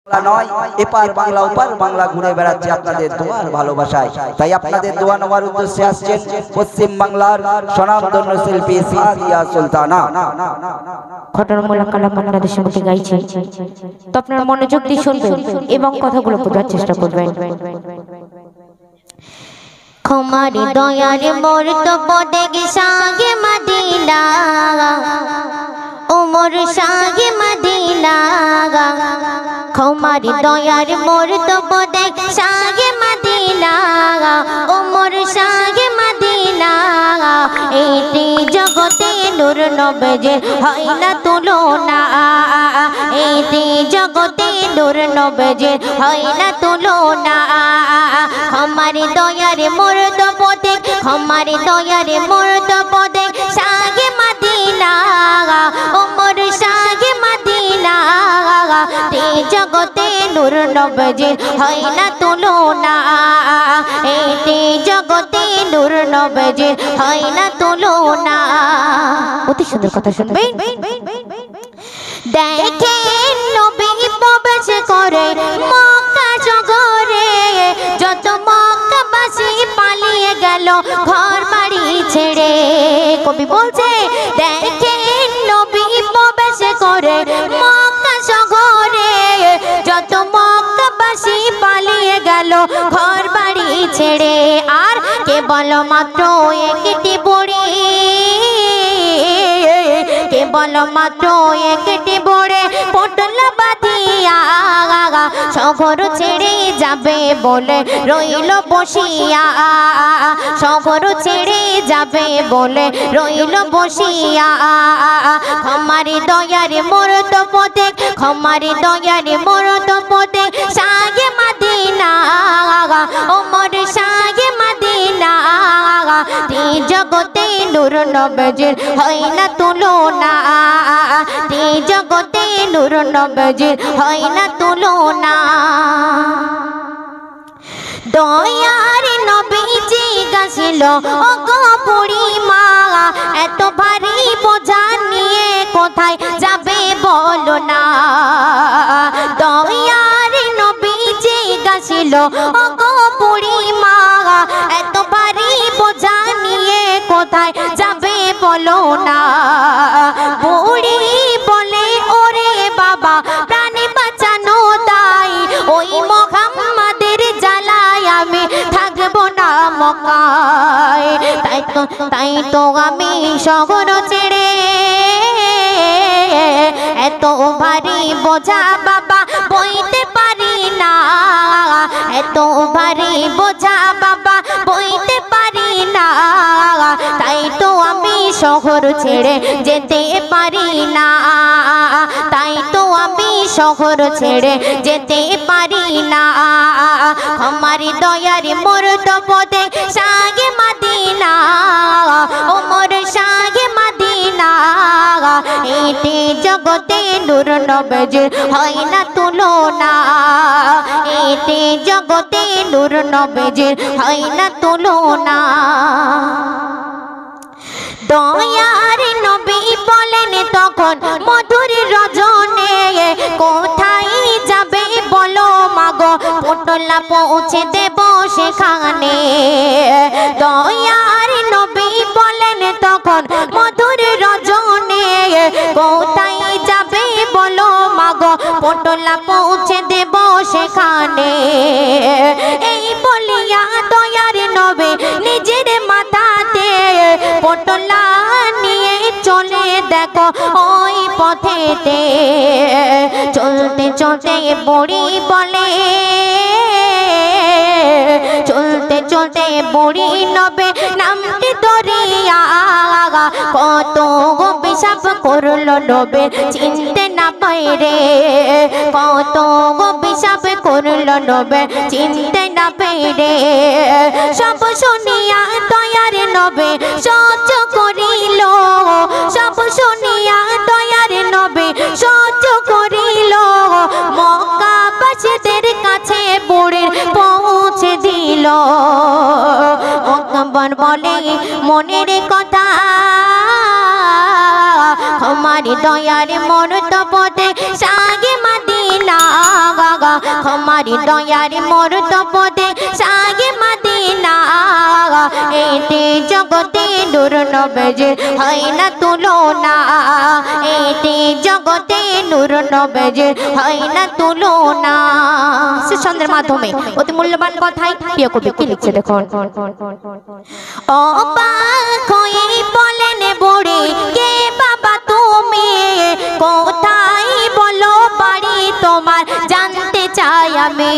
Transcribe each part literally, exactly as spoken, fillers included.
নয় এপার বাংলা ওপার বাংলা ঘুরে বেড়াচ্ছে আপনাদের দোয়ার ভালোবাসায়। তাই আপনাদের দোয়া নেওয়ার উদ্দেশ্যে আসছেন পশ্চিম বাংলার স্বনামধন্য শিল্পী সাদিয়া সুলতানা। ঘটনামূলক কালাম আপনাদের সঙ্গে গাইছে, তো আপনারা মনোযোগ দিয়ে শুনবেন এবং কথাগুলো বোঝার চেষ্টা করবেন। ক্ষমারে দয়ারে মোর তো পদে সাগে মদিনা, ওমর সাগে মদিনা। ক্ষমারে দয়ারে মোর তো পদে সাগে মদিনা, ওমর সাগে মদিনা। এতে জগতে নূর নবজে হয় না তুলনা, এতে জগতে নূর নবজে হয় না তুলনা। ক্ষমারে দয়ারে মোর তো পদে, ক্ষমারে দয়ারে মোর তো পদে সাগে মদিনা, ওমর সাগে মদিনা। তে জগতে নূর নবজে হয় না তুলনা, এতে জগতে নূর নবজে হয় না তুলনা। অতি সুন্দর কথা শুনবেন। দেখেন নবী প্রবেশ করে মক্কা শহরে, যত মক্কাবাসী পালিয়ে গেল ঘর বাড়ি ছেড়ে। কবি বলছে দেখেন নবী প্রবেশ করে মক্কা শহরে, যত মক্কাবাসী পালিয়ে গেল ঘর বাড়ি ছেড়ে। আর কেবল মাত্র একটি বুড়ি, কেবল মাত্র একটি বড়ে পটল বাঁধিয়া শহর ছেড়ে যাবে বলে রইল বসিয়া, শহর ছেড়ে যাবে বলে রইল বসিয়া। ক্ষমারে দয়ারে মোর তো পদে, ক্ষমারে দয়ারে মোর তো পদে সাগে মদিনা, ওমর সাগে মদিনা। তে জগতে নূর নবজের হয় না তুলনা, তে জগতে নূর নবজের হয় না তুলনা। দয়ার নবীজি গাছিল ও গো বুড়ি মা, এত ভারী বোঝা নিয়ে কোথায় যাবে বলো না। দয়ার নবীজি গাছিল ও গো বুড়ি মা, এত ভারী বোঝা নিয়ে কোথায় যাবে বলো না। বুড়ি বলে ওরে বাবা প্রাণে বাঁচানো দাই, ওই মুহাম্মাদের জ্বালায় আমি থাকবো না মক্কায়। তাই তো তাই তো আমি শহর ছেড়ে এত ভারী বোঝা বাবা বইতে পারি না, এত ভারী বোঝা বাবা বইতে পারি না। তাই তো আমি শহর ছেড়ে যেতে পারি না, তাই তো আমি শহর ছেড়ে যেতে পারি না। আমার দয়ারে মোর তো পদে সাগে মদিনা, ওমর সাগে মদিনা। এতে জগতে নূর নবজে হয় না তুলনা, এতে জগতে নূর নবজে হয় না তুলনা। দয়ার নবী বলেন তখন মধুর রজনে, কোথায় যাবে বলো মাগো পটলা পৌঁছে দেব সেখানে। দয়ার নবী বলেন তখন মধুর রজনে, কোথায় যাবে বলো মাগো পটলা পৌঁছে দেব সেখানে। এই বলিয়া দয়ার নবী নিজের মাথাতে পটলা নিয়ে চলে দেখো ওই পথেতে। চলতে চলতে বুড়ি বলে, চলতে চলতে বুড়ি নবে নামটি দরিয়া। কত গো পেশাব করলো নবে চিনতে না পাইরে, কত গো পেশাব করলো নবে চিনতে না পাইরে। সব শুনিয়া দয়ার নবে সহ্য করিল, সব শুনিয়া দয়ার নবে সহ্য করিল। মক্কাবাসীদের কাছে বুড়ির পৌঁছে দিল। আকবর বলে মনের কথা, আমার দয়ার মোর তো পদে সাগে মদিনা। हमारी दयारी मोर तपदे सागे मदीना एटे जगते नूर नबीजिर হয় না তুলনা एटे जगते नूर नबीजिर হয় না তুলনা সে ছন্দের মাধ্যমে অতি মূল্যবান কথাই প্রিয় কবি কি লিখছে দেখুন অবাক হয়ে বলেন বুড়ি কে বাবা তুমি কোথায় বলো বাড়ি তোমার জানতে চাই আমি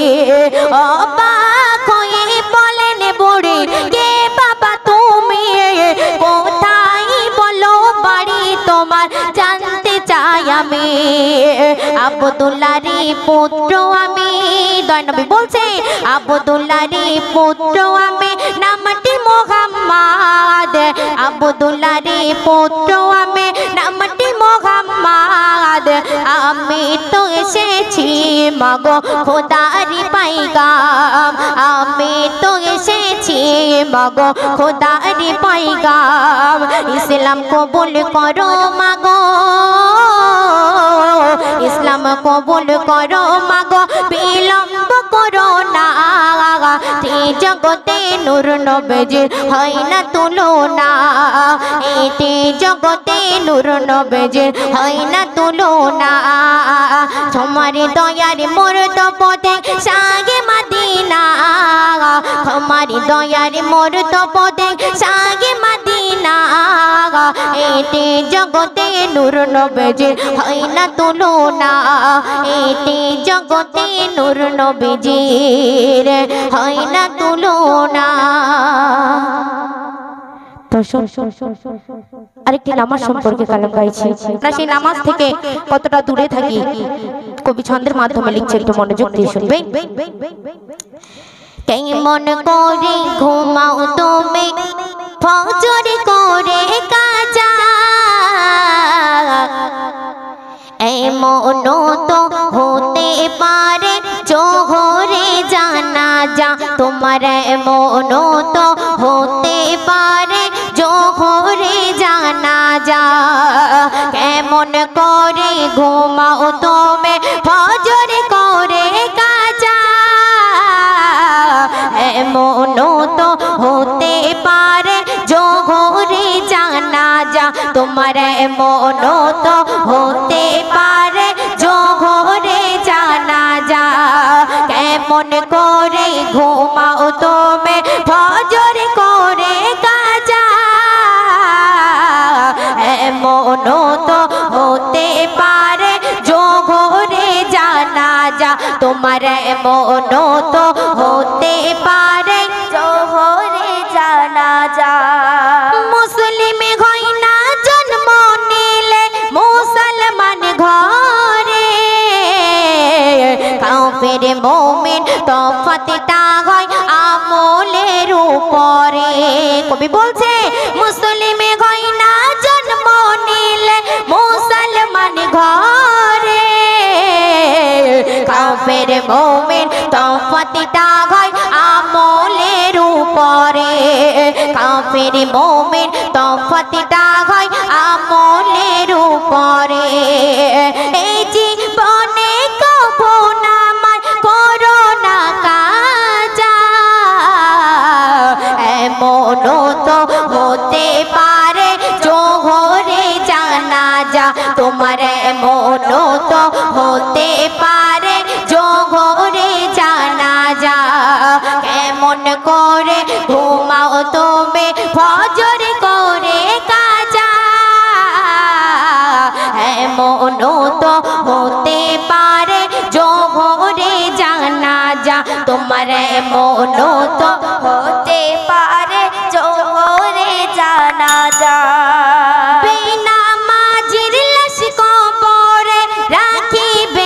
অবাক হয়ে বলেন বুড়ি কে বাবা তুমি কোথায় বলো বাড়ি তোমার জানতে চাই আমি আব্দুল্লাহর পুত্র আমি দয় নবী বলছে আব্দুল্লাহর পুত্র আমি নামটি মুহাম্মদ আব্দুল্লাহর পুত্র আমি নামটি মুহাম্মদ আমি তো এসেছি মাগো খোদারি পাইগাম আমি তো এসেছি মাগো খোদারি পাইগাম ইসলাম কবুল করো মাগো ইসলাম কবুল করো মাগো বিলম্ব করো না জগতে নূর নবীজির হয় না তুলনা এতে জগতে নূর নবীজির হয় না তুলনা তোমার দয়ার মোর তপদে সাগে মদিনা তোমার দয়ার মোর তপদে সাগে মদিনা এতে জগতে নূর নবীজির হয় না তুলনা এতে জগতে নূর নবীজির হয় না তুলনা আরেকটি নামাজ সম্পর্কে কালাম গাইছি না সেই নামাজ থেকে কতটা দূরে থাকি কবি ছন্দের মাধ্যমে লিখছে একটু মনোযোগ দিয়ে শুনবে কেমন করে ঘুমাও তুমি ফজর করে কাজা এমন তো হতে পারে জোহরে জানাজা তোমার এমন তো হতে পারে জোহরে জানাজা কেমন করে ঘুমাও তুমি ফজর করে কাজা এমন তো হতে পারে জোহরে জানাজা তোমার এমন তো হতে পারে জোহরে জানাজা কেমন করে ঘুমাও তুমি ফজর করে কাজা এমন তো হতে পারে জোহরে জানাজা তোমার এমন তো হতে পারে জোহরে জানাজা মুসলিম হয় না জন্ম নিলে মুসলমান ঘরে কাফের মুমিন তফাতটা হয় আমলের উপরে কবি বলছে মুসলিম হয় না জন্ম নিলে মুসলমান ঘরে কাফের মুমিন তফাতটা হয় আমলের উপরে কাফের মুমিন তফাতটা হয় আমলের উপরে এই জীবনে কবু নামার করো না কাজা এমন তো হতে পারে জোহরে জানাজা তোমার এমন তো হতে পারে জোহরে জানাজা কেমন করে ঘুমাও তুমি ফজর করে কাজা এমন তো হতে পারে জোহরে জানাজা তোমার এমন তো হতে পারে জোহরে জানাজা বেনামাজির লাশ কবরে রাখিবে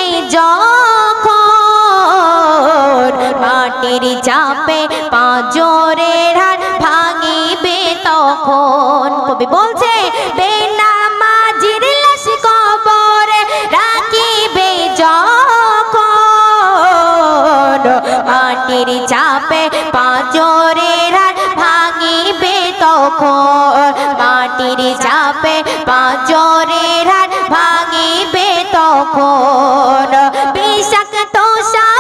যখন মাটির চাপে পাঁজরের হাড় ভাঙিবে তখন কবি বলছে বেনামাজির লাশ কবরে রাখিবে যখন মাটির চাপে পাঁজরের হাড় ভাঙিবে তখন মাটির চাপে পাঁজরের হাড় ভাঙিবে তখন বিষাক্ত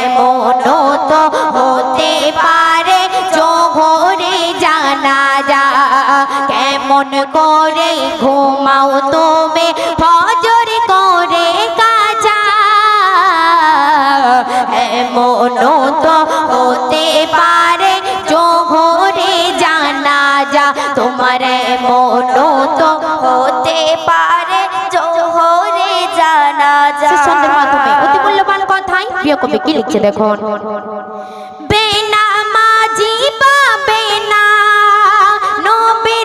এমনও তো হতে পারে জোহরে জানাজা কেমন করে ঘুমাও তুমি ফজর করে কাজা এমনও তো হতে পারে জোহরে জানাজা তোমার এমনও তো হতে পারে জোহরে জানাজা সন্ধ্যের মাধ্যমে অতি মূল্যবান কথাই প্রিয় কবি কি লিখছে দেখুন। বেনামাজি পাবে না নবীর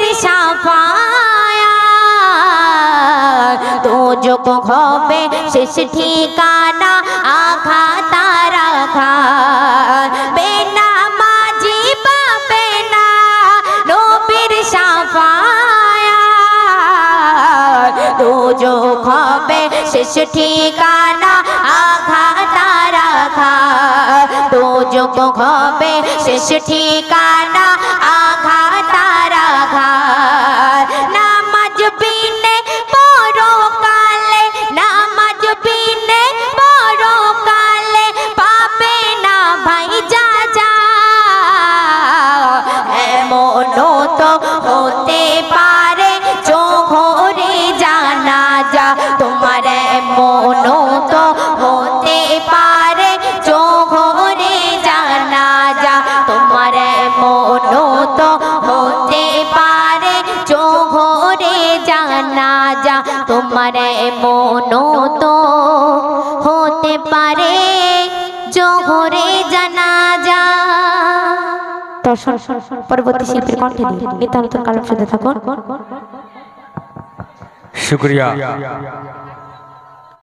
শাফায়াত দোজখ হবে শেষ ঠিকানা আঘাত আঘাত বেনামাজি পাবে না নবীর শাফায়াত দোজখ হবে শেষ ঠিকানা আঘাত আঘাত দোজখ হবে শেষ ঠিকানা আঘাত আঘাত নামাজ বিনে পরকালে নামাজ বিনে পরকালে পাবে না ভাই যা যা এমনও তো হতে পারে জোহরে জানাজা তোমার এমনও তো হতে পারে জোহরে জানাজা তোমার এমনও তো হতে পারে জোহরে জানাজা তোমার এমনও তো হতে পারে জোহরে জানাজা। দর্শন পরবর্তী শিল্পীর কণ্ঠে দিয়ে নিতান্ত কালাম শুনতে থাকুন। शुक्रिया।